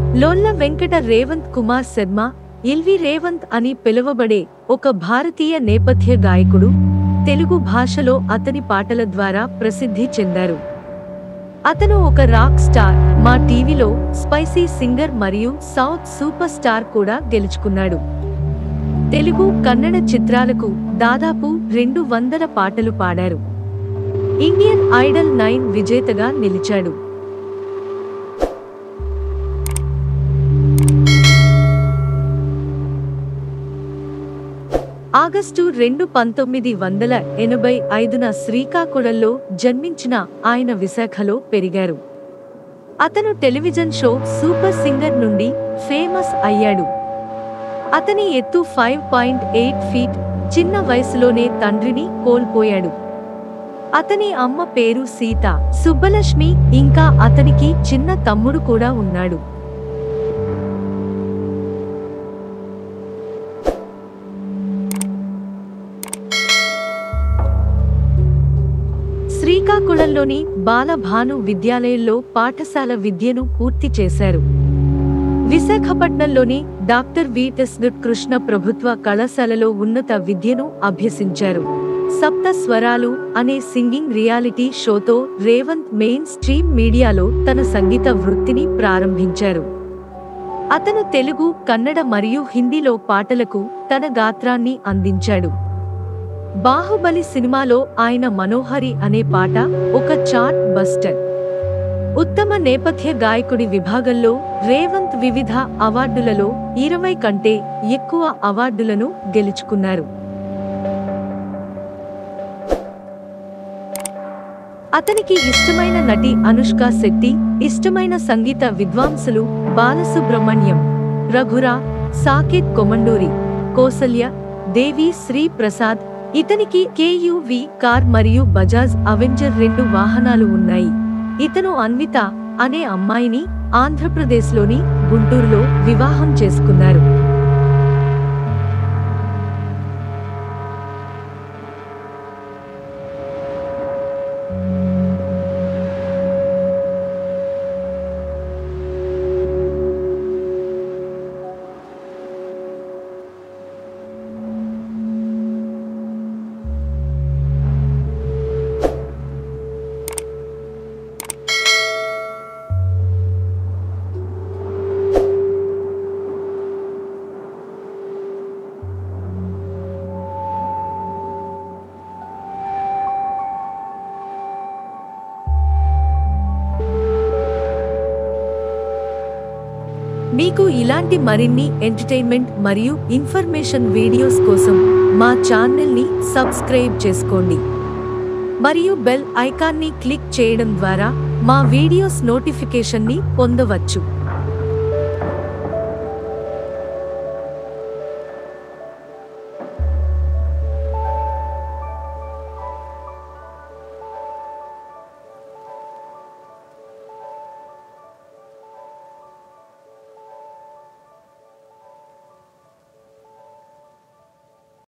లోల్ల Venkata Revanth Kumar Sharma, LV Revanth అని పిలువబడే ఒక భారతీయ నేపథ్య గాయకుడు. తెలుగు భాషలో అతని పాటల ద్వారా ప్రసిద్ధి చెందారు. అతను ఒక రాక్ స్టార్, మా టీవీలో స్పైసీ సింగర్ మరియు సౌత్ సూపర్ స్టార్ కూడా గెలుచుకున్నాడు. తెలుగు, కన్నడ చిత్రాలకు దాదాపు 200 పాటలు పాడారు. ఇండియన్ ఐడల్ 9 విజేతగా నిలిచాడు. ఆగస్టు 2, 1985న శ్రీకాకుళంలో జన్మించిన ఆయన విశాఖలో పెరిగారు. అతను టెలివిజన్ షో సూపర్ సింగర్ నుండి ఫేమస్ అయ్యాడు. అతని ఎత్తు 5.8 ఫీట్. చిన్న వయసులోనే తండ్రిని కోల్పోయాడు. అతని అమ్మ పేరు సీత సుబ్బలక్ష్మి. ఇంకా అతనికి చిన్న తమ్ముడు కూడా ఉన్నాడు. శ్రీకాకుళంలోని బాలభాను విద్యాలయంలో పాఠశాల విద్యను పూర్తి చేశారు. విశాఖపట్నంలోని డాక్టర్ విఎస్ కృష్ణ ప్రభుత్వ కళాశాలలో ఉన్నత విద్యను అభ్యసించారు. సప్త స్వరాలు అనే సింగింగ్ రియాలిటీ షోతో రేవంత్ మెయిన్ స్ట్రీమ్ మీడియాలో తన సంగీత వృత్తిని ప్రారంభించారు. అతను తెలుగు, కన్నడ మరియు హిందీలో పాటలకు తన గాత్రాన్ని అందించాడు. బాహుబలి సినిమాలో ఆయన మనోహరి అనే పాట ఒక చార్ట్ బస్టర్. ఉత్తమ నేపథ్య గాయకుడి విభాగంలో రేవంత్ వివిధ అవార్డులలో 20 కంటే ఎక్కువ అవార్డులను గెలుచుకున్నారు. అతనికి ఇష్టమైన నటి అనుష్క శెట్టి, ఇష్టమైన సంగీత విద్వాంసులు బాలసుబ్రహ్మణ్యం, రఘురా, సాకేత్ కొమండూరి, కౌసల్య, దేవి శ్రీ ప్రసాద్. ఇతనికి కేయువి కార్ మరియు బజాజ్ అవెంజర్ 2 వాహనాలు ఉన్నాయి. ఇతను అన్విత అనే అమ్మాయిని ఆంధ్రప్రదేశ్లోని గుంటూరులో వివాహం చేసుకున్నారు. మీకు ఇలాంటి మరిన్ని ఎంటర్టైన్మెంట్ మరియు ఇన్ఫర్మేషన్ వీడియోస్ కోసం మా ఛానల్ని సబ్స్క్రైబ్ చేసుకోండి మరియు బెల్ ఐకాన్ని క్లిక్ చేయడం ద్వారా మా వీడియోస్ నోటిఫికేషన్ని పొందవచ్చు.